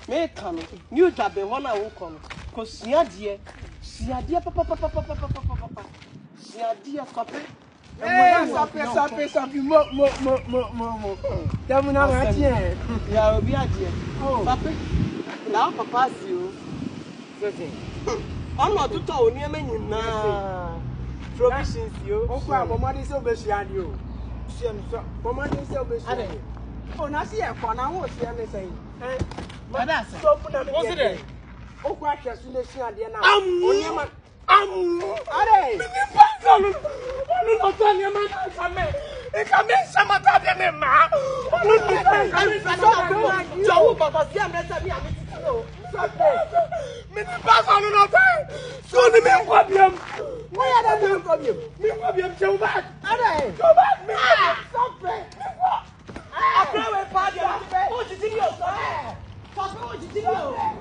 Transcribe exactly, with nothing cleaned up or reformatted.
Me come. New job be one I won't come. Cause see dear. See dear papa papa papa papa papa. See dear papa. Eh, Suppi, Suppi, Suppi, mo mo mo mo mo mo. Tell na ma tie. Ya obi adie. Oh. Suppi. Now papa see you. Certain. I'm not to tell you na. Provisions you. O kwa bomadi se obesua de o. Sie me so. Bomadi se obesua. O na se e kwa na ho sie me sei. Eh. Ada se. So na me. What's it? O kwa hwe su na sua de na. Oni ma. Am. Are. Me ni panzalo. Oni no tani ma na kame. E kame sama ta de me ma. Oni no tani so. Jawu papa si am resa mi am titi no. Me ni panzalo no tani. So ni me kwa biam. Why are they doing for you? Me kwa biam chew back. Are. Go back me. Suppi. I pray with father. Oh, you see you. Papa, oh, you see you.